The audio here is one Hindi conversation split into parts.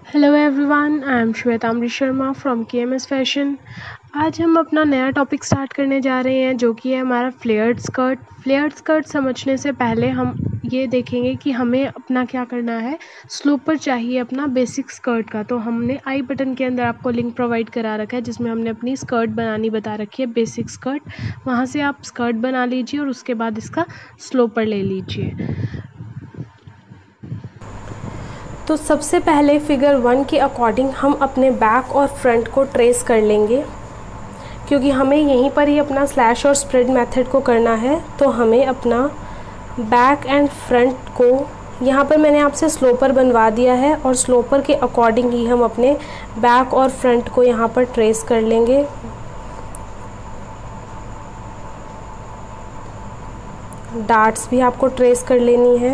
Hello everyone, I am Shwetamri Sharma from KMS fashion. आज हम अपना नया टॉपिक स्टार्ट करने जा रहे हैं जो कि है हमारा फ्लेयर्ड स्कर्ट। फ्लेयर्ड स्कर्ट समझने से पहले हम ये देखेंगे कि हमें अपना क्या करना है। स्लोपर चाहिए अपना बेसिक स्कर्ट का, तो हमने आई बटन के अंदर आपको लिंक प्रोवाइड करा रखा है जिसमें हमने अपनी स्कर्ट बनानी बता रखी है, बेसिक स्कर्ट। वहाँ से आप स्कर्ट बना लीजिए और उसके बाद इसका स्लोपर ले लीजिए। तो सबसे पहले फिगर 1 के अकॉर्डिंग हम अपने बैक और फ्रंट को ट्रेस कर लेंगे, क्योंकि हमें यहीं पर ही अपना स्लैश और स्प्रेड मेथड को करना है। तो हमें अपना बैक एंड फ्रंट को यहाँ पर मैंने आपसे स्लोपर बनवा दिया है और स्लोपर के अकॉर्डिंग ही हम अपने बैक और फ्रंट को यहाँ पर ट्रेस कर लेंगे। डार्ट्स भी आपको ट्रेस कर लेनी है।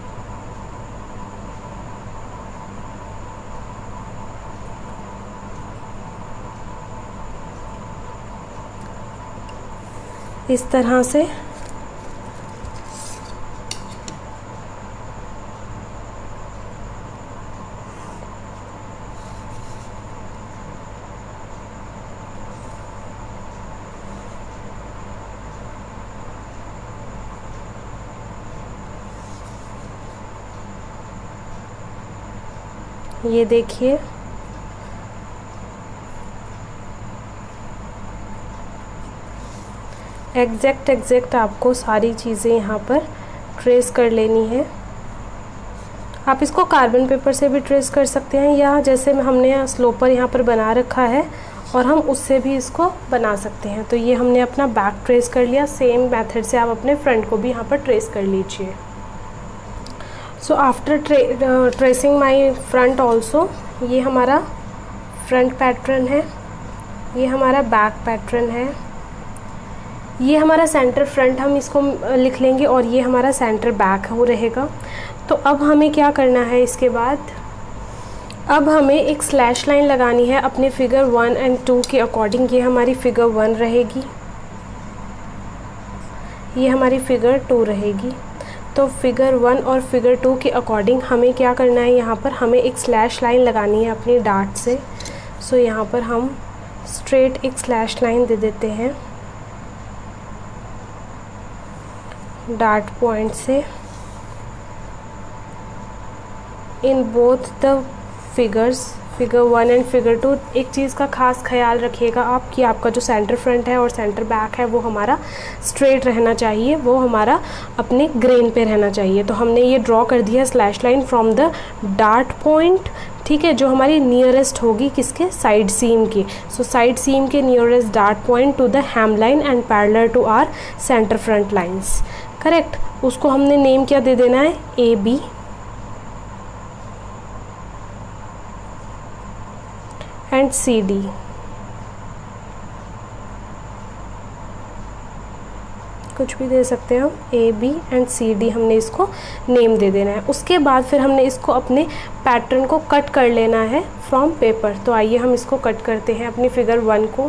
इस तरह से ये देखिए, एग्जैक्ट आपको सारी चीज़ें यहाँ पर ट्रेस कर लेनी है। आप इसको कार्बन पेपर से भी ट्रेस कर सकते हैं, या जैसे हमने स्लोपर यहाँ पर बना रखा है और हम उससे भी इसको बना सकते हैं। तो ये हमने अपना बैक ट्रेस कर लिया। सेम मेथड से आप अपने फ्रंट को भी यहाँ पर ट्रेस कर लीजिए। So after tracing my front also, ये हमारा फ्रंट पैटर्न है, ये हमारा बैक पैटर्न है, ये हमारा सेंटर फ्रंट हम इसको लिख लेंगे और ये हमारा सेंटर बैक वो रहेगा। तो अब हमें क्या करना है, इसके बाद अब हमें एक स्लैश लाइन लगानी है अपने फिगर 1 एंड 2 के अकॉर्डिंग। ये हमारी फिगर 1 रहेगी, ये हमारी फिगर 2 रहेगी। तो फिगर 1 और फिगर 2 के अकॉर्डिंग हमें क्या करना है, यहाँ पर हमें एक स्लैश लाइन लगानी है अपनी डार्ट से। सो यहाँ पर हम स्ट्रेट एक स्लैश लाइन दे देते हैं डार्ट पॉइंट से in both the figures, figure 1 and figure 2। एक चीज़ का खास ख्याल रखिएगा आप कि आपका जो सेंटर फ्रंट है और सेंटर बैक है वो हमारा स्ट्रेट रहना चाहिए, वो हमारा अपने ग्रेन पे रहना चाहिए। तो हमने ये ड्रॉ कर दिया slash line from the dart point, ठीक है, जो हमारी नियरेस्ट होगी किसके, साइड सीम की। सो साइड सीम के nearest dart point to the hem line and parallel to our centre front lines, correct. उसको हमने नेम क्या दे देना है, A B and C D. कुछ भी दे सकते हैं हम, A B and C D हमने इसको नेम दे देना है। उसके बाद फिर हमने इसको अपने पैटर्न को कट कर लेना है फ्रॉम पेपर। तो आइए हम इसको कट करते हैं अपनी फिगर 1 को।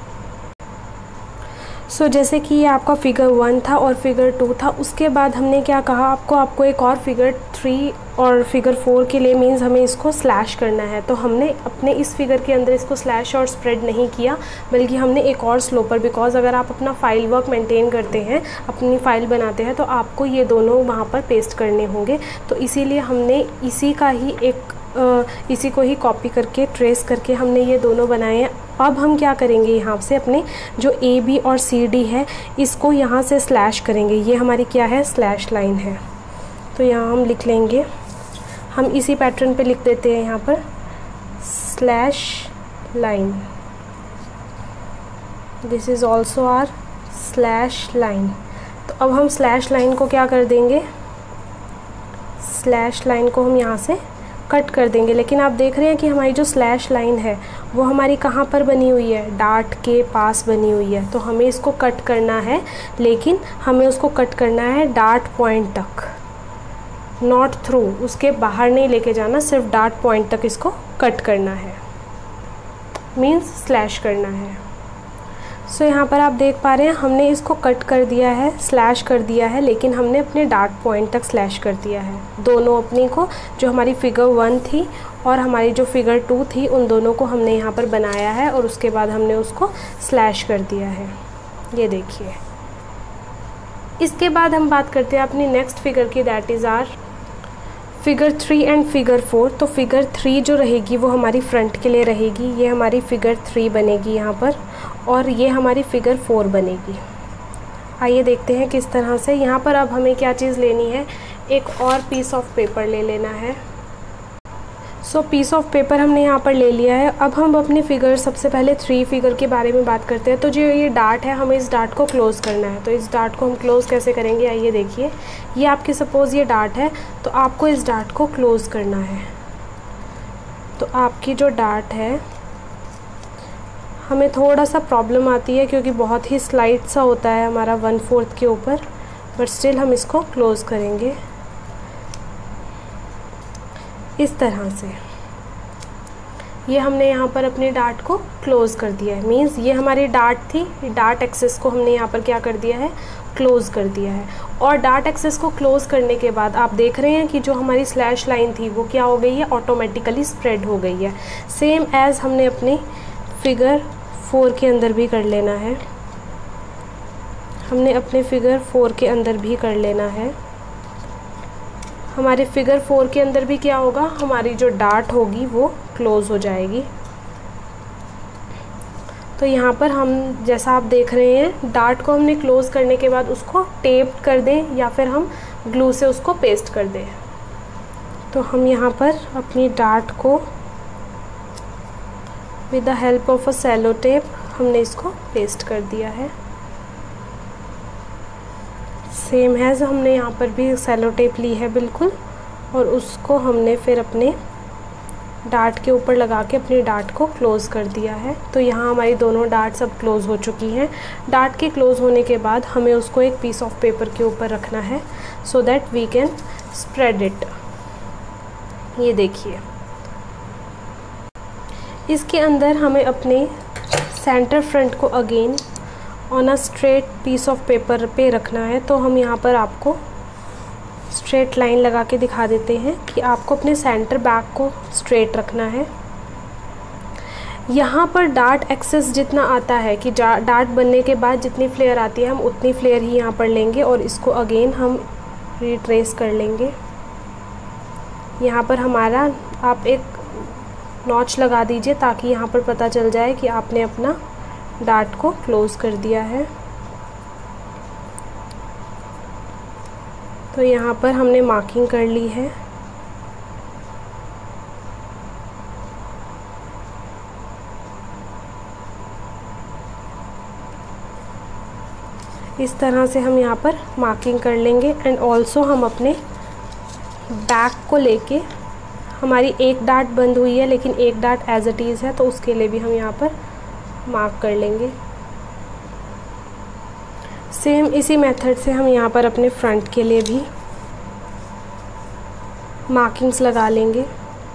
सो जैसे कि ये आपका फिगर 1 था और फिगर 2 था, उसके बाद हमने क्या कहा आपको एक और फिगर 3 और फिगर 4 के लिए मीन्स हमें इसको स्लैश करना है। तो हमने अपने इस फिगर के अंदर इसको स्लैश और स्प्रेड नहीं किया, बल्कि हमने एक और स्लोपर, बिकॉज अगर आप अपना फाइल वर्क मेंटेन करते हैं, अपनी फाइल बनाते हैं, तो आपको ये दोनों वहाँ पर पेस्ट करने होंगे। तो इसीलिए हमने इसी को ही कॉपी करके ट्रेस करके हमने ये दोनों बनाए हैं। अब हम क्या करेंगे, यहाँ से अपने जो ए बी और सी डी है इसको यहाँ से स्लैश करेंगे। ये हमारी क्या है, स्लैश लाइन है। तो यहाँ हम लिख लेंगे, हम इसी पैटर्न पे लिख देते हैं यहाँ पर slash line. This is also our slash line. तो अब हम स्लैश लाइन को क्या कर देंगे, स्लैश लाइन को हम यहाँ से कट कर देंगे। लेकिन आप देख रहे हैं कि हमारी जो स्लैश लाइन है वो हमारी कहाँ पर बनी हुई है, डार्ट के पास बनी हुई है। तो हमें इसको कट करना है, लेकिन हमें उसको कट करना है डार्ट पॉइंट तक, नॉट थ्रू, उसके बाहर नहीं लेके जाना, सिर्फ डार्ट पॉइंट तक इसको कट करना है, मीन्स स्लैश करना है। सो यहाँ पर आप देख पा रहे हैं हमने इसको कट कर दिया है, स्लैश कर दिया है, लेकिन हमने अपने डार्ट पॉइंट तक स्लैश कर दिया है। दोनों अपनी को जो हमारी फिगर 1 थी और हमारी जो फिगर 2 थी उन दोनों को हमने यहाँ पर बनाया है और उसके बाद हमने उसको स्लैश कर दिया है, ये देखिए। इसके बाद हम बात करते हैं अपनी नेक्स्ट फिगर की, that is our figure 3 and figure 4। तो फिगर 3 जो रहेगी वो हमारी फ्रंट के लिए रहेगी, ये हमारी फिगर 3 बनेगी यहाँ पर, और ये हमारी फिगर 4 बनेगी। आइए देखते हैं किस तरह से। यहाँ पर अब हमें क्या चीज़ लेनी है, एक और पीस ऑफ पेपर ले लेना है। सो पीस ऑफ पेपर हमने यहाँ पर ले लिया है। अब हम अपनी फिगर, सबसे पहले 3 फिगर के बारे में बात करते हैं। तो जो ये डार्ट है, हमें इस डार्ट को क्लोज़ करना है। तो इस डार्ट को हम क्लोज़ कैसे करेंगे, आइए देखिए। ये आपकी सपोज़ ये डार्ट है, तो आपको इस डार्ट को क्लोज़ करना है। तो आपकी जो डार्ट है, हमें थोड़ा सा प्रॉब्लम आती है क्योंकि बहुत ही स्लाइड सा होता है हमारा 1/4 के ऊपर, बट स्टिल हम इसको क्लोज़ करेंगे इस तरह से। ये हमने यहाँ पर अपनी डार्ट को क्लोज़ कर दिया है, मीन्स ये हमारी डार्ट थी, डार्ट एक्सेस को हमने यहाँ पर क्या कर दिया है, क्लोज़ कर दिया है। और डार्ट एक्सेस को क्लोज़ करने के बाद आप देख रहे हैं कि जो हमारी स्लैश लाइन थी वो क्या हो गई है, ऑटोमेटिकली स्प्रेड हो गई है। सेम एज़ हमने अपने फिगर 4 के अंदर भी कर लेना है, हमने अपने फिगर 4 के अंदर भी कर लेना है। हमारे फिगर 4 के अंदर भी क्या होगा, हमारी जो डार्ट होगी वो क्लोज़ हो जाएगी। तो यहाँ पर हम, जैसा आप देख रहे हैं, डार्ट को हमने क्लोज़ करने के बाद उसको टेप कर दें या फिर हम ग्लू से उसको पेस्ट कर दें। तो हम यहाँ पर अपनी डार्ट को with the help of a sellotape हमने इसको पेस्ट कर दिया है। सेम है, हमने यहाँ पर भी सेलो टेप ली है बिल्कुल, और उसको हमने फिर अपने डार्ट के ऊपर लगा के अपनी डार्ट को क्लोज़ कर दिया है। तो यहाँ हमारी दोनों डार्ट्स अब क्लोज़ हो चुकी हैं। डार्ट के क्लोज़ होने के बाद हमें उसको एक पीस ऑफ पेपर के ऊपर रखना है so that we can spread it. ये देखिए, इसके अंदर हमें अपने सेंटर फ्रंट को again on a straight piece of paper पे रखना है। तो हम यहाँ पर आपको स्ट्रेट लाइन लगा के दिखा देते हैं कि आपको अपने सेंटर बैक को स्ट्रेट रखना है। यहाँ पर डार्ट एक्सेस जितना आता है कि डार्ट बनने के बाद जितनी फ्लेयर आती है, हम उतनी फ्लेयर ही यहाँ पर लेंगे और इसको अगेन हम रिट्रेस कर लेंगे। यहाँ पर हमारा, आप एक नॉच लगा दीजिए ताकि यहाँ पर पता चल जाए कि आपने अपना डार्ट को क्लोज़ कर दिया है। तो यहाँ पर हमने मार्किंग कर ली है। इस तरह से हम यहाँ पर मार्किंग कर लेंगे। एंड ऑल्सो हम अपने बैक को लेके, हमारी एक डार्ट बंद हुई है लेकिन एक डार्ट एज इट इज़ है, तो उसके लिए भी हम यहाँ पर मार्क कर लेंगे। सेम इसी मेथड से हम यहाँ पर अपने फ्रंट के लिए भी मार्किंग्स लगा लेंगे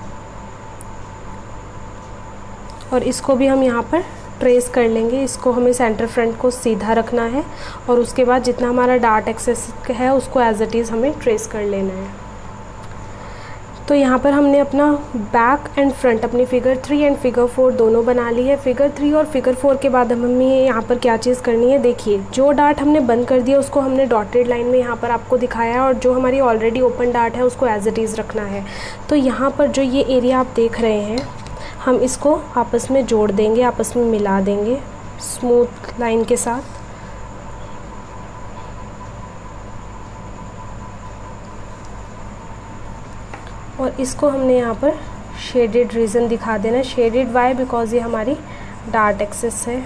और इसको भी हम यहाँ पर ट्रेस कर लेंगे। इसको हमें सेंटर फ्रंट को सीधा रखना है और उसके बाद जितना हमारा डार्ट एक्सेस है उसको एज इट इज़ हमें ट्रेस कर लेना है। तो यहाँ पर हमने अपना बैक एंड फ्रंट, अपनी फिगर 3 एंड फिगर 4 दोनों बना ली है। फिगर 3 और फिगर 4 के बाद हमें यहाँ पर क्या चीज़ करनी है, देखिए जो डार्ट हमने बंद कर दिया उसको हमने डॉटेड लाइन में यहाँ पर आपको दिखाया है, और जो हमारी ऑलरेडी ओपन डार्ट है उसको एज इट इज़ रखना है। तो यहाँ पर जो ये एरिया आप देख रहे हैं, हम इसको आपस में जोड़ देंगे, आपस में मिला देंगे स्मूथ लाइन के साथ। और इसको हमने यहाँ पर शेडेड रीजन दिखा देना। शेडेड वाई, बिकॉज ये हमारी डार्ट एक्सेस है।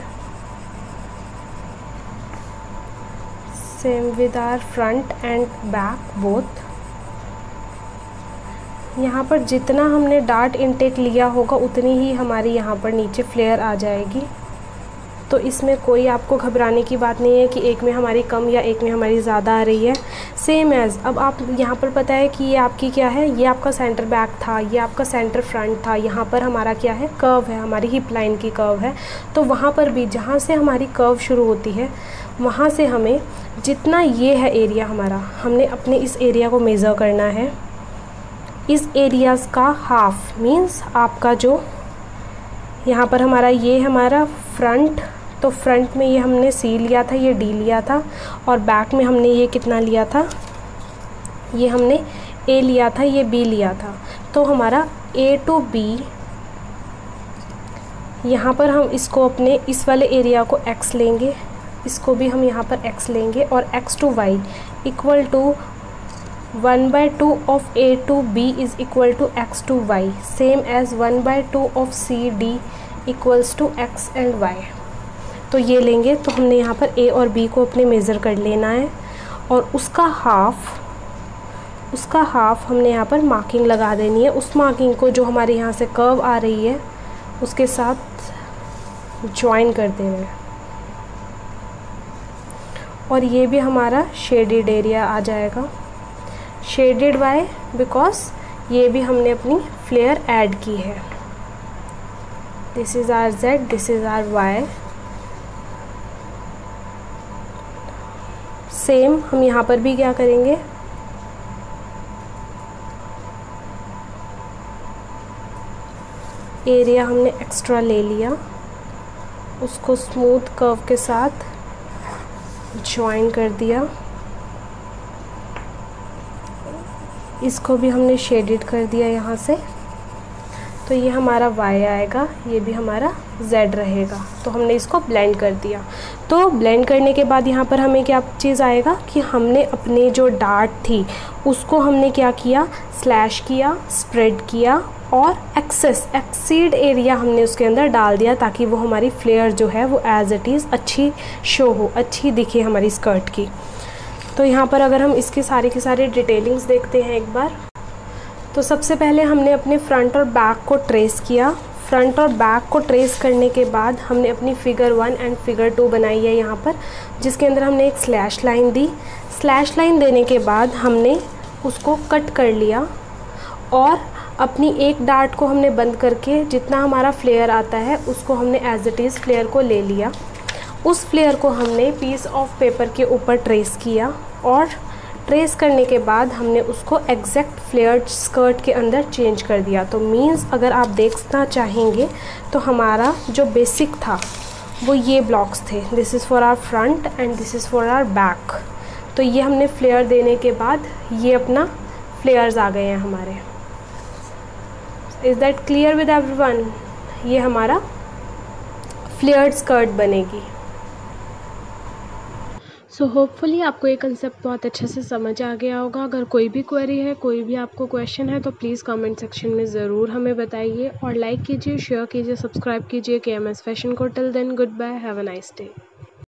Same with our front and back both. यहाँ पर जितना हमने डार्ट इनटेक लिया होगा उतनी ही हमारी यहाँ पर नीचे फ्लेयर आ जाएगी। तो इसमें कोई आपको घबराने की बात नहीं है कि एक में हमारी कम या एक में हमारी ज़्यादा आ रही है। सेम एज़, अब आप यहाँ पर पता है कि ये आपकी क्या है, ये आपका सेंटर बैक था, ये आपका सेंटर फ्रंट था, यहाँ पर हमारा क्या है, कर्व है, हमारी हिप लाइन की कर्व है। तो वहाँ पर भी जहाँ से हमारी कर्व शुरू होती है वहाँ से हमें जितना ये है एरिया हमारा, हमने अपने इस एरिया को मेज़र करना है। इस एरियाज़ का हाफ मीन्स आपका जो यहाँ पर हमारा ये हमारा फ्रंट, तो फ्रंट में ये हमने सी लिया था, ये डी लिया था, और बैक में हमने ये कितना लिया था, ये हमने ए लिया था, ये बी लिया था। तो हमारा ए टू बी, यहाँ पर हम इसको अपने इस वाले एरिया को x लेंगे, इसको भी हम यहाँ पर x लेंगे, और x to y equal to 1/2 of a to b is equal to x to y, same as 1/2 of c d equals to x and y। तो ये लेंगे, तो हमने यहाँ पर a और b को अपने मेज़र कर लेना है, और उसका हाफ हमने यहाँ पर मार्किंग लगा देनी है, उस मार्किंग को जो हमारे यहाँ से कर्व आ रही है उसके साथ ज्वाइन कर देना है। और ये भी हमारा शेडेड एरिया आ जाएगा। शेडेड वाई, बिकॉज ये भी हमने अपनी फ्लेयर ऐड की है। This is our Z, this is our Y. सेम हम यहाँ पर भी क्या करेंगे, एरिया हमने एक्स्ट्रा ले लिया, उसको स्मूथ कर्व के साथ ज्वाइन कर दिया, इसको भी हमने शेडेड कर दिया यहाँ से। तो ये हमारा y आएगा, ये भी हमारा z रहेगा। तो हमने इसको ब्लेंड कर दिया। तो ब्लेंड करने के बाद यहाँ पर हमें क्या चीज़ आएगा कि हमने अपने जो डार्ट थी उसको हमने क्या किया, स्लैश किया, स्प्रेड किया, और एक्सीड एरिया हमने उसके अंदर डाल दिया, ताकि वो हमारी फ्लेयर जो है वो एज इट इज़ अच्छी शो हो, अच्छी दिखे हमारी स्कर्ट की। तो यहाँ पर अगर हम इसकी सारी की सारी डिटेलिंग्स देखते हैं एक बार, तो सबसे पहले हमने अपने फ्रंट और बैक को ट्रेस किया। फ्रंट और बैक को ट्रेस करने के बाद हमने अपनी फिगर 1 एंड फिगर 2 बनाई है यहाँ पर, जिसके अंदर हमने एक स्लैश लाइन दी। स्लैश लाइन देने के बाद हमने उसको कट कर लिया, और अपनी एक डार्ट को हमने बंद करके जितना हमारा फ्लेयर आता है उसको हमने एज इट इज़ फ्लेयर को ले लिया। उस फ्लेयर को हमने पीस ऑफ पेपर के ऊपर ट्रेस किया, और ट्रेस करने के बाद हमने उसको एग्जैक्ट फ्लेयर्ड स्कर्ट के अंदर चेंज कर दिया। तो मीन्स अगर आप देखना चाहेंगे तो हमारा जो बेसिक था वो ये ब्लॉक्स थे, this is for our front and this is for our back. तो ये हमने फ्लेयर देने के बाद ये अपना फ्लेयर्स आ गए हैं हमारे। Is that clear with everyone? ये हमारा फ्लेयर्ड स्कर्ट बनेगी। सो होपफुली आपको ये कंसेप्ट बहुत अच्छे से समझ आ गया होगा। अगर कोई भी क्वेरी है, कोई भी आपको क्वेश्चन है, तो प्लीज़ कमेंट सेक्शन में ज़रूर हमें बताइए, और लाइक कीजिए, शेयर कीजिए, सब्सक्राइब कीजिए KMS फैशन को। Till then goodbye, have a nice day.